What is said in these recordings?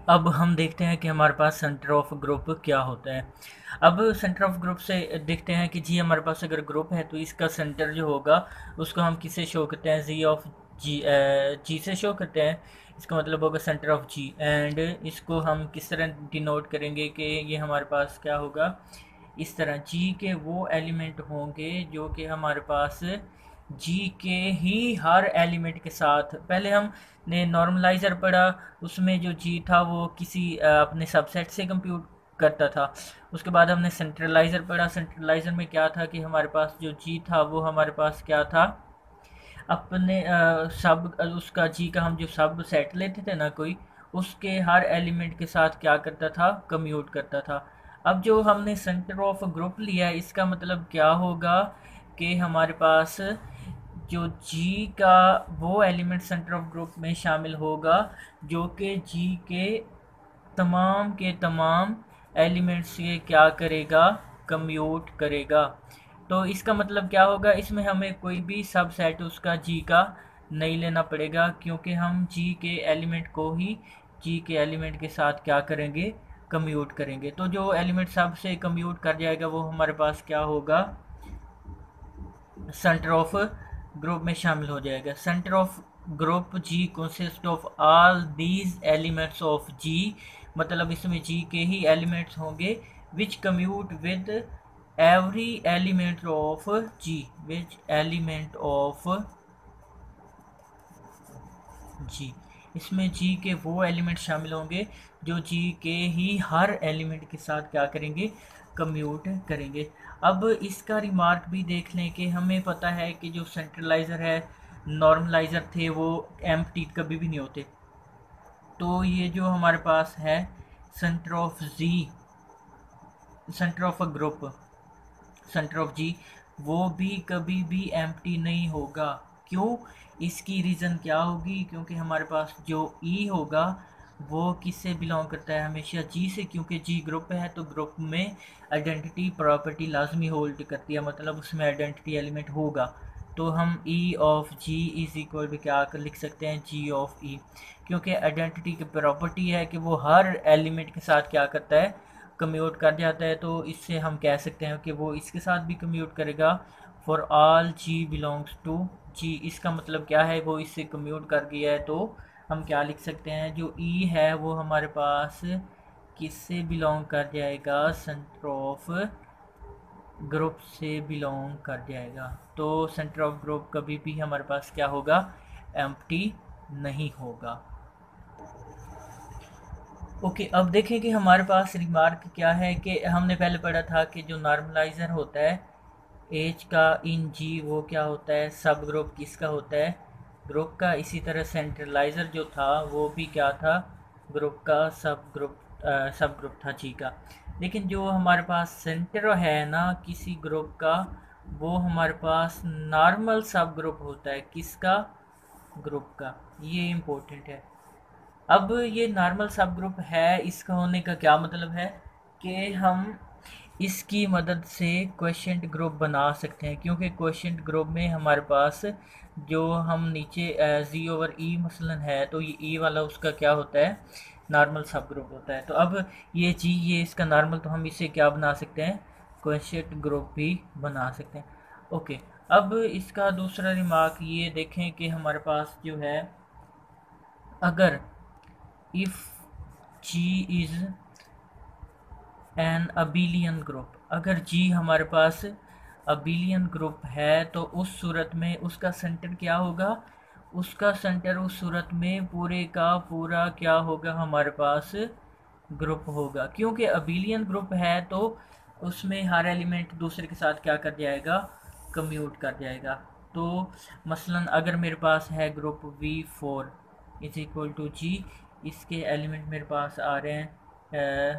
अब हम देखते हैं कि हमारे पास सेंटर ऑफ ग्रुप क्या होता है। अब सेंटर ऑफ ग्रुप से देखते हैं कि जी हमारे पास अगर ग्रुप है तो इसका सेंटर जो होगा उसको हम किससे शो करते हैं, जी ऑफ जी, जी से शो करते हैं। इसका मतलब होगा सेंटर ऑफ जी। एंड इसको हम किस तरह डिनोट करेंगे कि ये हमारे पास क्या होगा, इस तरह जी के वो एलिमेंट होंगे जो कि हमारे पास जी के ही हर एलिमेंट के साथ, पहले हमने नॉर्मलाइज़र पढ़ा, उसमें जो जी था वो किसी अपने सबसेट से कंप्यूट करता था। उसके बाद हमने सेंट्रलाइज़र पढ़ा, सेंट्रलाइज़र में क्या था कि हमारे पास जो जी था वो हमारे पास क्या था, अपने सब उसका जी का हम जो सब सेट लेते थे ना कोई, उसके हर एलिमेंट के साथ क्या करता था, कम्यूट करता था। अब जो हमने सेंटर ऑफ ग्रुप लिया है इसका मतलब क्या होगा कि हमारे पास जो जी का वो एलिमेंट सेंटर ऑफ ग्रुप में शामिल होगा जो कि जी के तमाम एलिमेंट्स से क्या करेगा, कम्यूट करेगा। तो इसका मतलब क्या होगा, इसमें हमें कोई भी सब सेट उसका जी का नहीं लेना पड़ेगा क्योंकि हम जी के एलिमेंट को ही जी के एलिमेंट के साथ क्या करेंगे, कम्यूट करेंगे। तो जो एलिमेंट सब से कम्यूट कर जाएगा वो हमारे पास क्या होगा, सेंटर ऑफ ग्रुप में शामिल हो जाएगा। Centre of group G consist of all these elements of G, मतलब इसमें जी के ही एलिमेंट्स होंगे which commute with every element of G, which element of G, इसमें जी के वो एलिमेंट शामिल होंगे जो जी के ही हर एलिमेंट के साथ क्या करेंगे, कम्यूट करेंगे। अब इसका रिमार्क भी देख लें कि हमें पता है कि जो सेंट्रलाइज़र है, नॉर्मलाइज़र थे वो एम्प्टी कभी भी नहीं होते। तो ये जो हमारे पास है centre of G, centre of a group, centre of G, वो भी कभी भी एम्प्टी नहीं होगा। क्यों, इसकी रीज़न क्या होगी, क्योंकि हमारे पास जो ई होगा वो किससे बिलोंग करता है, हमेशा जी से, क्योंकि जी ग्रुप है तो ग्रुप में आइडेंटिटी प्रॉपर्टी लाजमी होल्ड करती है, मतलब उसमें आइडेंटिटी एलिमेंट होगा। तो हम E of G is equal to क्या कर लिख सकते हैं, जी ऑफ ई, क्योंकि आइडेंटिटी की प्रॉपर्टी है कि वो हर एलिमेंट के साथ क्या करता है, कम्यूट कर जाता है। तो इससे हम कह सकते हैं कि वो इसके साथ भी कम्यूट करेगा। For all G belongs to G, इसका मतलब क्या है, वो इससे कम्यूट कर गया है। तो हम क्या लिख सकते हैं, जो ई है वो हमारे पास किससे बिलोंग कर जाएगा, सेंटर ऑफ ग्रुप से बिलोंग कर जाएगा। तो सेंटर ऑफ ग्रुप कभी भी हमारे पास क्या होगा, एम्प्टी नहीं होगा। ओके, अब देखें कि हमारे पास रिमार्क क्या है कि हमने पहले पढ़ा था कि जो नॉर्मलाइज़र होता है एच का इन जी, वो क्या होता है, सब ग्रुप किसका होता है, ग्रुप का। इसी तरह सेंट्रलाइज़र जो था वो भी क्या था, ग्रुप का सब ग्रुप था जी का। लेकिन जो हमारे पास सेंटर है ना किसी ग्रुप का, वो हमारे पास नॉर्मल सब ग्रुप होता है, किसका, ग्रुप का। ये इम्पोर्टेंट है। अब ये नॉर्मल सब ग्रुप है, इसका होने का क्या मतलब है कि हम इसकी मदद से क्वेश्चंट ग्रुप बना सकते हैं, क्योंकि क्वेश्चंट ग्रुप में हमारे पास जो हम नीचे जी ओवर ई मसलन है, तो ये ई वाला उसका क्या होता है, नॉर्मल सब ग्रुप होता है। तो अब ये जी, ये इसका नॉर्मल, तो हम इसे क्या बना सकते हैं, क्वेश्चंट ग्रुप भी बना सकते हैं। ओके, अब इसका दूसरा रिमार्क ये देखें कि हमारे पास जो है, अगर if G is an abelian group, अगर जी हमारे पास अबिलियन ग्रुप है तो उस सूरत में उसका सेंटर क्या होगा, उसका सेंटर उस सूरत में पूरे का पूरा क्या होगा, हमारे पास ग्रुप होगा। क्योंकि अबिलियन ग्रुप है तो उसमें हर एलिमेंट दूसरे के साथ क्या कर जाएगा, कम्यूट कर जाएगा। तो मसलन अगर मेरे पास है group V4 is equal to G, इसके एलिमेंट मेरे पास आ रहे हैं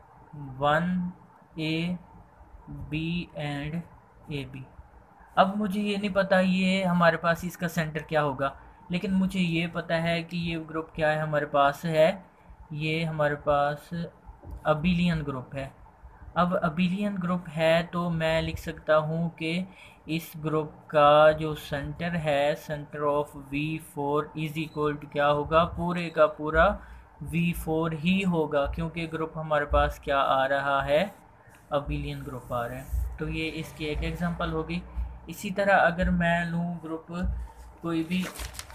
1 A B एंड AB। अब मुझे ये नहीं पता ये हमारे पास इसका सेंटर क्या होगा, लेकिन मुझे ये पता है कि ये ग्रुप क्या है, हमारे पास है, ये हमारे पास अबिलियन ग्रुप है। अब अबिलियन ग्रुप है तो मैं लिख सकता हूँ कि इस ग्रुप का जो सेंटर है, centre of V4 is equal to क्या होगा, पूरे का पूरा V4 ही होगा, क्योंकि ग्रुप हमारे पास क्या आ रहा है, अबिलियन ग्रुप आ रहा है। तो ये इसकी एक एग्जांपल होगी। इसी तरह अगर मैं लूँ ग्रुप, कोई भी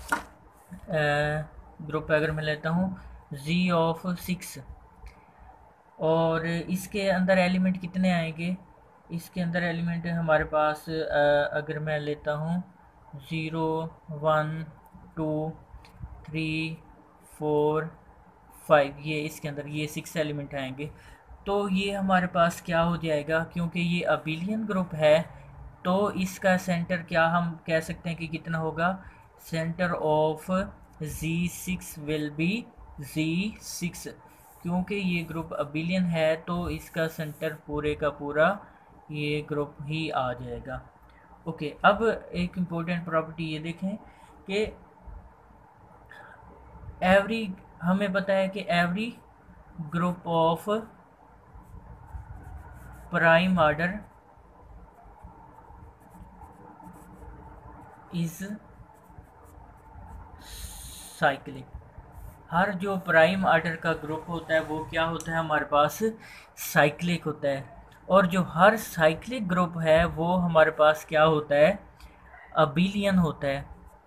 ग्रुप अगर मैं लेता हूँ Z ऑफ 6, और इसके अंदर एलिमेंट कितने आएंगे, इसके अंदर एलिमेंट हमारे पास अगर मैं लेता हूँ 0 1 2 3 4 5, ये इसके अंदर ये 6 एलिमेंट आएंगे। तो ये हमारे पास क्या हो जाएगा, क्योंकि ये अबिलियन ग्रुप है, तो इसका सेंटर क्या हम कह सकते हैं कि कितना होगा, centre of Z6 will be Z6, क्योंकि ये ग्रुप अबिलियन है तो इसका सेंटर पूरे का पूरा ये ग्रुप ही आ जाएगा। ओके, अब एक इम्पोर्टेंट प्रॉपर्टी ये देखें कि एवरी, हमें पता है कि every group of prime order is cyclic. हर जो प्राइम ऑर्डर का ग्रुप होता है वो क्या होता है, हमारे पास साइक्लिक होता है। और जो हर साइक्लिक ग्रुप है वो हमारे पास क्या होता है, अबिलियन होता है।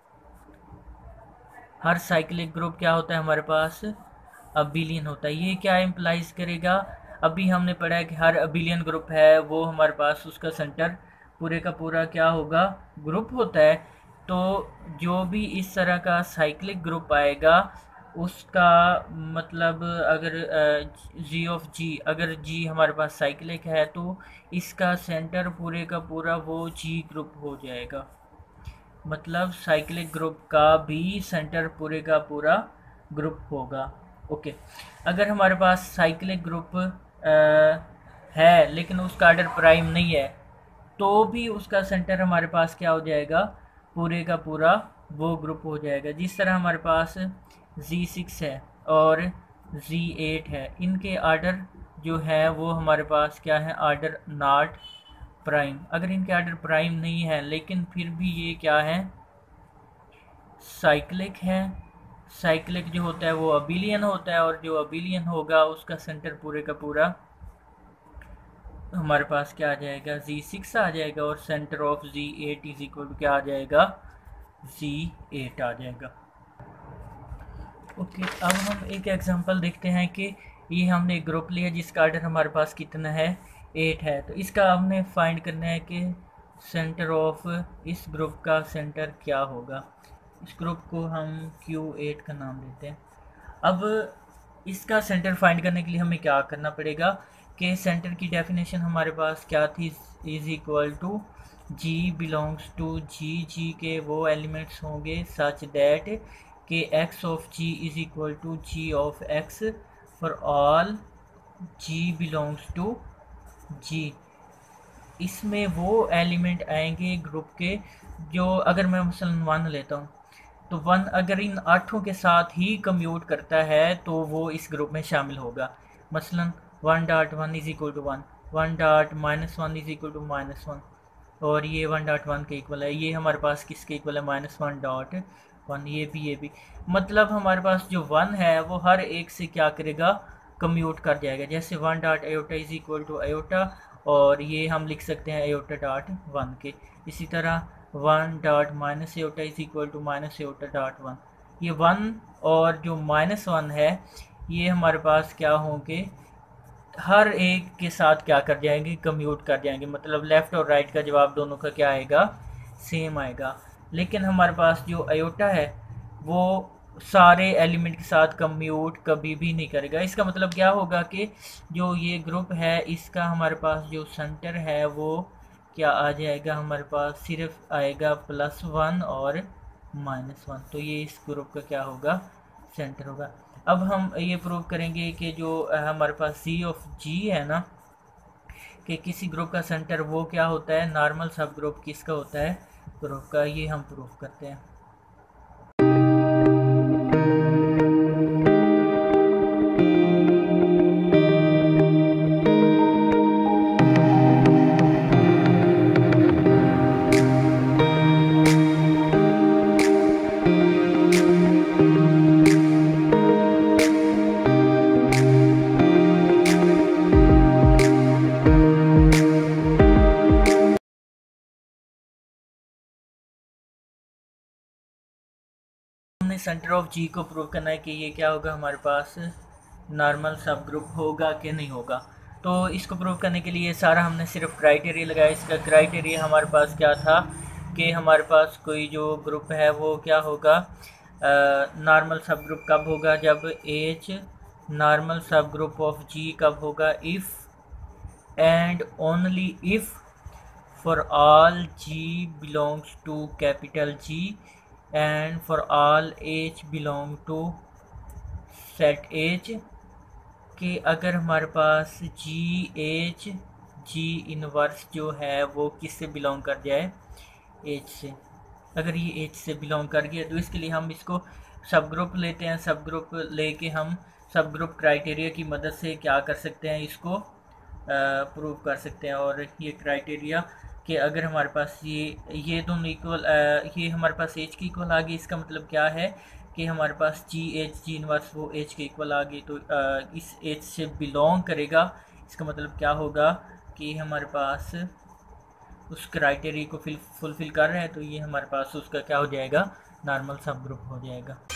हर साइक्लिक ग्रुप क्या होता है हमारे पास, अबिलियन होता है। ये क्या इम्प्लाइज करेगा, अभी हमने पढ़ा है कि हर अबिलियन ग्रुप है वो हमारे पास उसका सेंटर पूरे का पूरा क्या होगा, ग्रुप होता है। तो जो भी इस तरह का साइक्लिक ग्रुप आएगा उसका मतलब, अगर जी ऑफ जी, अगर जी हमारे पास साइक्लिक है तो इसका सेंटर पूरे का पूरा वो जी ग्रुप हो जाएगा। मतलब साइक्लिक ग्रुप का भी सेंटर पूरे का पूरा ग्रुप होगा। ओके, अगर हमारे पास साइक्लिक ग्रुप है लेकिन उसका ऑर्डर प्राइम नहीं है तो भी उसका सेंटर हमारे पास क्या हो जाएगा, पूरे का पूरा वो ग्रुप हो जाएगा। जिस तरह हमारे पास Z6 है और Z8 है, इनके ऑर्डर जो है वो हमारे पास क्या है, ऑर्डर नॉट प्राइम। अगर इनके ऑर्डर प्राइम नहीं है लेकिन फिर भी ये क्या है, साइक्लिक है। साइक्लिक जो होता है वो अबिलियन होता है, और जो अबिलियन होगा उसका सेंटर पूरे का पूरा हमारे पास क्या आ जाएगा, Z6 आ जाएगा, और centre of Z8 is equal to क्या आ जाएगा, Z8 आ जाएगा। ओके, अब हम एक एग्जांपल देखते हैं कि ये हमने एक ग्रुप लिया जिसका ऑर्डर हमारे पास कितना है, 8 है। तो इसका हमने फाइंड करना है कि सेंटर ऑफ इस ग्रुप का सेंटर क्या होगा। इस ग्रुप को हम Q8 का नाम देते हैं। अब इसका सेंटर फाइंड करने के लिए हमें क्या करना पड़ेगा कि सेंटर की डेफिनेशन हमारे पास क्या थी, is equal to G belongs to G के वो एलिमेंट्स होंगे सच दैट कि x of G is equal to G of x for all G belongs to G। इसमें वो एलिमेंट आएंगे ग्रुप के जो, अगर मैं मसलन 1 लेता हूँ तो 1 अगर इन 8 के साथ ही कम्यूट करता है तो वो इस ग्रुप में शामिल होगा। मसलन 1.1 is equal to 1, 1.-1 is equal to -1, और ये 1.1 के इक्वल है। ये हमारे पास किसके इक्वल है, -1.1। ये भी मतलब हमारे पास जो 1 है वो हर एक से क्या करेगा, कम्यूट कर जाएगा। जैसे 1.iota is equal to iota, और ये हम लिख सकते हैं iota.1 के। इसी तरह 1.-iota is equal to -iota.1। ये 1 और जो -1 है ये हमारे पास क्या होंगे, हर एक के साथ क्या कर जाएंगे, कम्यूट कर जाएंगे। मतलब लेफ़्ट और राइट का जवाब दोनों का क्या आएगा, सेम आएगा। लेकिन हमारे पास जो आयोटा है वो सारे एलिमेंट के साथ कम्यूट कभी भी नहीं करेगा। इसका मतलब क्या होगा कि जो ये ग्रुप है इसका हमारे पास जो सेंटर है वो क्या आ जाएगा, हमारे पास सिर्फ आएगा +1 और -1। तो ये इस ग्रुप का क्या होगा, सेंटर होगा। अब हम ये प्रूव करेंगे कि जो हमारे पास C ऑफ G है ना, कि किसी ग्रुप का सेंटर वो क्या होता है, नॉर्मल सब ग्रुप किसका होता है, ग्रुप का। ये हम प्रूव करते हैं। हमने सेंटर ऑफ जी को प्रूव करना है कि ये क्या होगा, हमारे पास नॉर्मल सब ग्रुप होगा कि नहीं होगा। तो इसको प्रूव करने के लिए सारा हमने सिर्फ क्राइटेरिया लगाया। इसका क्राइटेरिया हमारे पास क्या था कि हमारे पास कोई जो ग्रुप है वो क्या होगा, नॉर्मल सब ग्रुप कब होगा, जब H normal subgroup of G कब होगा, if and only if for all G belongs to capital G and for all H belong to set H, कि अगर हमारे पास G इनवर्स जो है वो किससे बिलोंग कर जाए, H से। अगर ये H से बिलोंग कर गया तो इसके लिए हम इसको सब ग्रुप लेते हैं। सब ग्रुप लेके हम सब ग्रुप क्राइटेरिया की मदद से क्या कर सकते हैं, इसको प्रूव कर सकते हैं। और ये क्राइटेरिया कि अगर हमारे पास ये दोनों इक्वल, ये हमारे पास एच की इक्वल आ गई, इसका मतलब क्या है कि हमारे पास जी इनवर्स वो एच के इक्वल आ गई, तो इस एच से बिलोंग करेगा। इसका मतलब क्या होगा कि हमारे पास उस क्राइटेरिया को फुलफिल कर रहे हैं, तो ये हमारे पास उसका क्या हो जाएगा, नॉर्मल सब ग्रुप हो जाएगा।